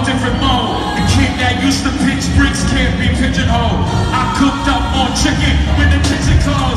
different mode. The kid that used to pitch bricks can't be pigeonholed. I cooked up more chicken when the kitchen closed.